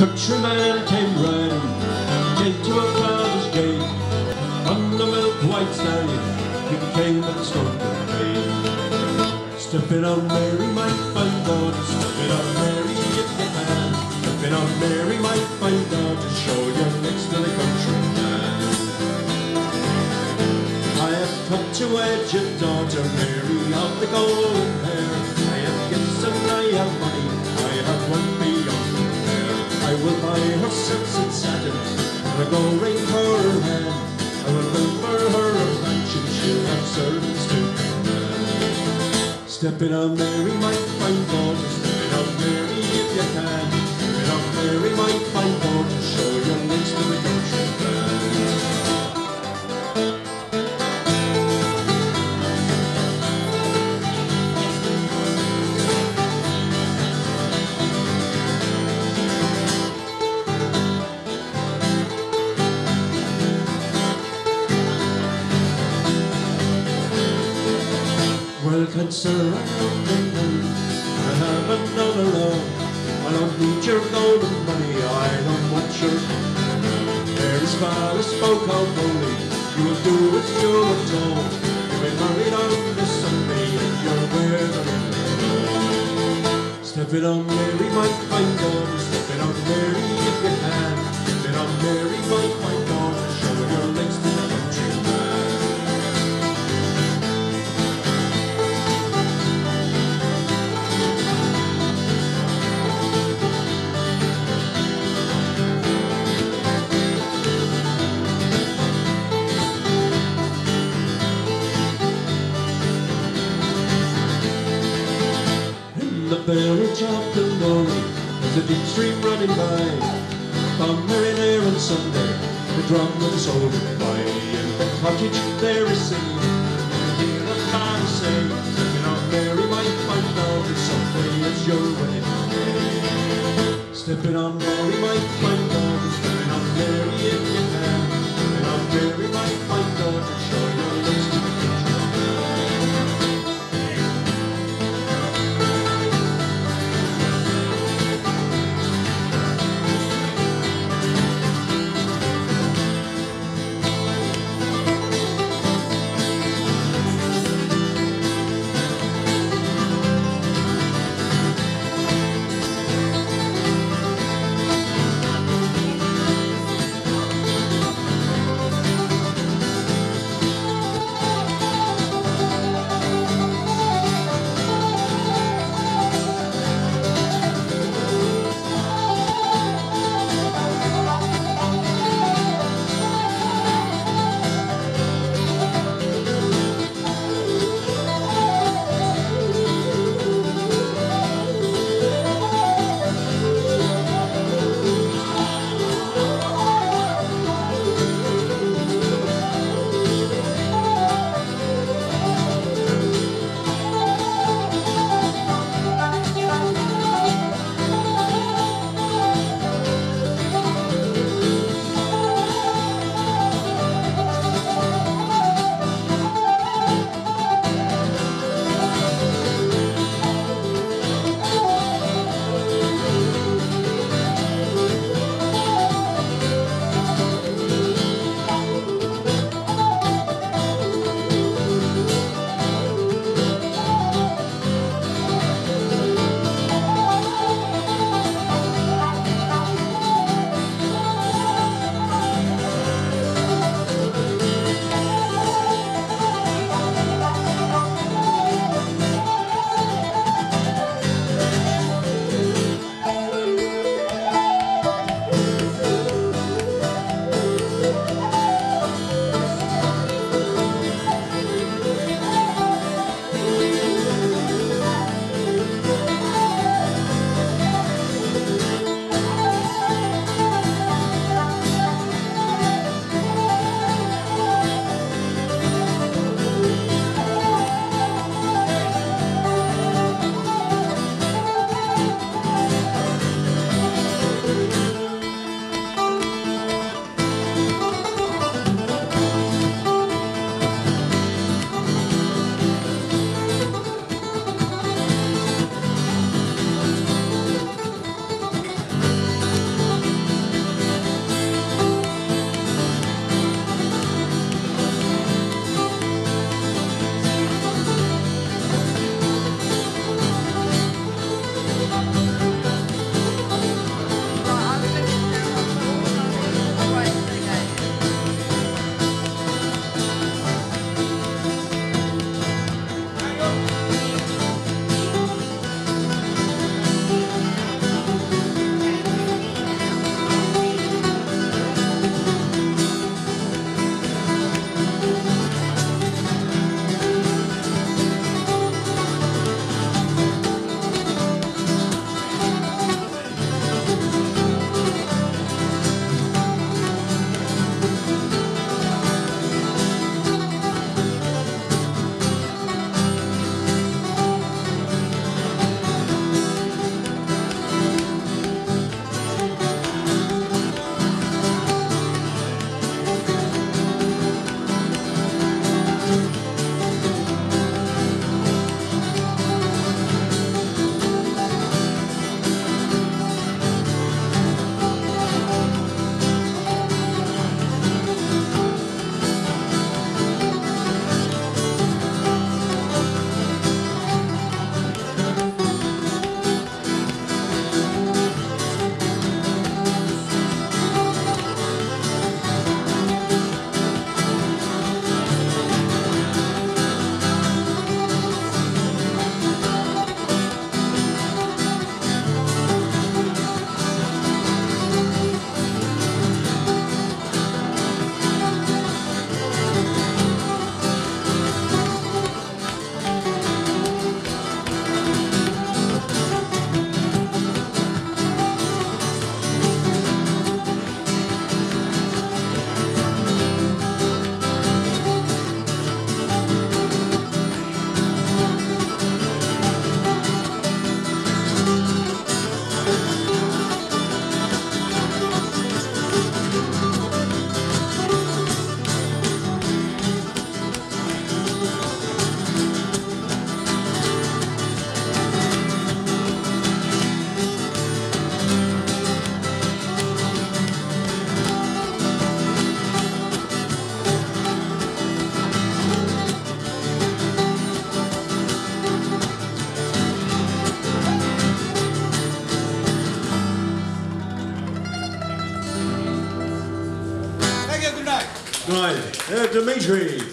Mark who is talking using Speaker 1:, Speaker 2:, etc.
Speaker 1: countryman came riding, came to a father's gate. On the milk white stallion, he came and strode the rain. Step it on Mary, my fine daughter, step it on Mary if you can. Step it on Mary, my fine daughter, show your legs to the countryman. I have come to wed your daughter, Mary of the golden hair. I have gifts and I have money, I have one beyond compare. I will buy her silks and satins, and a gold ring for her hand. I will build for her a mansion, she'll have servants to command. Step it on Mary, my fine daughter, step it on Mary if you can. Step it on Mary, my fine daughter, show your legs to the countryman. Well, can sir, I have another love. I don't need your golden money, I don't want your Mary's father spoke out boldly, you will do as you were told. You'll be married on this Sunday and you're wearing the Step it on Mary, my fine daughter, step it on Mary if you can. Step it on Mary, my fine daughter, show your legs to the countryman. The village of the Lorry, there's a deep stream running by. On Marinare on Sunday, the drum and soldier by. In the cottage there is singing, and you hear the father say, step it on Mary, my fine daughter, someday it's your wedding day. Step it on Mary, my fine daughter, step it on Mary if you can. Step it on Mary, my fine daughter, show your legs to the countryman. Right, Dimitri